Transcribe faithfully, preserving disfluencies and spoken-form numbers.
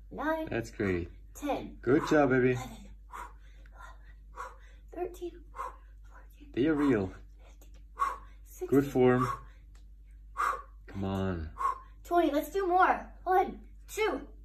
nine. That's great. ten. Good job, baby. eleven. thirteen. fourteen. Be a real. sixteen. Good form. Come on. twenty. Let's do more. One, two,